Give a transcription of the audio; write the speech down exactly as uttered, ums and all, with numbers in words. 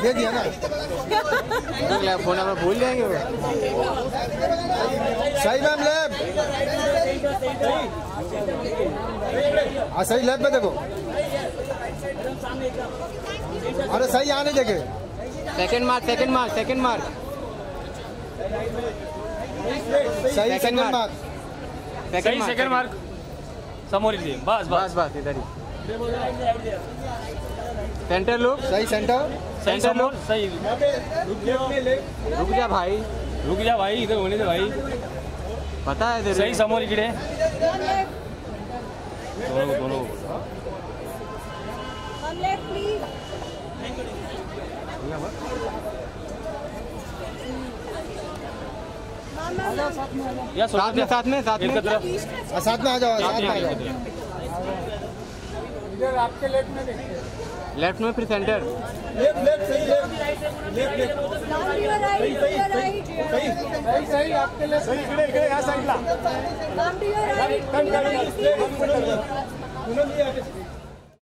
दे दिया ना। Phone number भूल जाएंगे वो। सही मैम लैब। हाँ सही लैब पे देखो। अरे सही आने देखे। Second mark second mark second mark सही सेकंड मार्क सही सेकंड मार्क समोर इथे बस बस बस इधर ही। सेंटर लुक सही सेंटर सेंटर लुक सही। रुक जा भाई रुक जा भाई इधर होने दे भाई। पता है तेरे सही समोर इकडे दोनों दोनों या साथ में साथ में साथ में साथ में आ जाओ साथ में आ जाओ। इधर आपके लेफ्ट में देखिए। लेफ्ट में फिर सेंटर लेफ्ट लेफ्ट सही लेफ्ट लेफ्ट सही सही सही सही सही आपके लेफ्ट सही इकडे इकडे या साईडला राइट टर्न करा